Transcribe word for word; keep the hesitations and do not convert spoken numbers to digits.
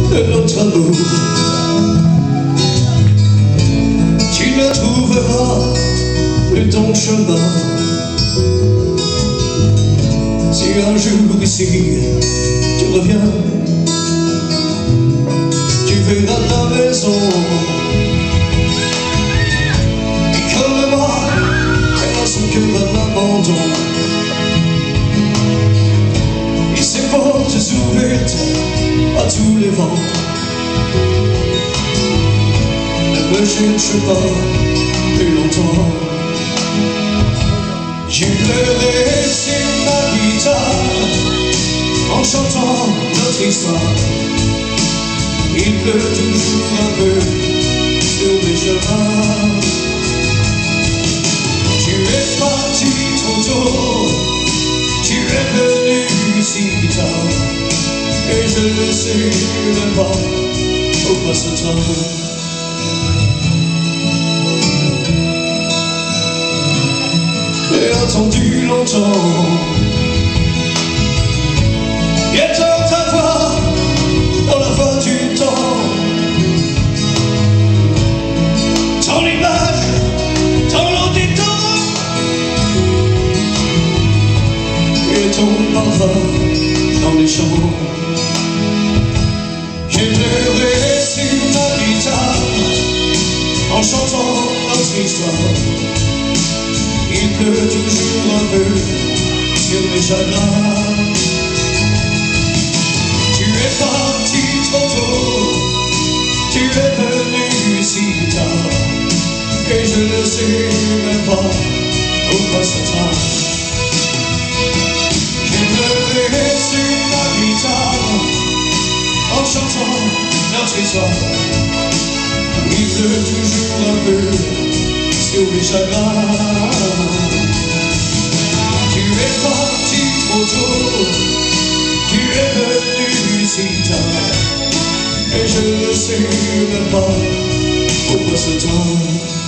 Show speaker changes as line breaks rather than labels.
de notre amour. Tu ne trouveras plus ton chemin. Si un jour ici tu reviens, tu verras la maison. Et comme moi, elle a son cœur à l'abandon. Et ses portes ouvertes à tous les vents. Ne me cherche pas plus longtemps. J'ai pleuré sur ma guitare en chantant notre histoire. Il pleut toujours un peu sur mes chemins. Tu es parti trop tôt, tu es venu si tard, et je ne sais même pas où passe le train. J'ai attendu longtemps, bientôt ta voix dans la voie du temps. Ton image dans l'eau des temps et ton parfum dans les champs. J'ai pleuré sur ma guitare en chantant notre histoire. Il pleut toujours un peu sur mes chagrins. Tu es parti trop tôt, tu es venu si tard, et je ne sais même pas où passe le train. J'ai pleuré sur ma guitare en chantant notre histoire. Il pleut toujours un peu sur mes chagrins. Tu es parti trop tôt, tu es venu si tard, et je ne sais même pas pourquoi ce temps.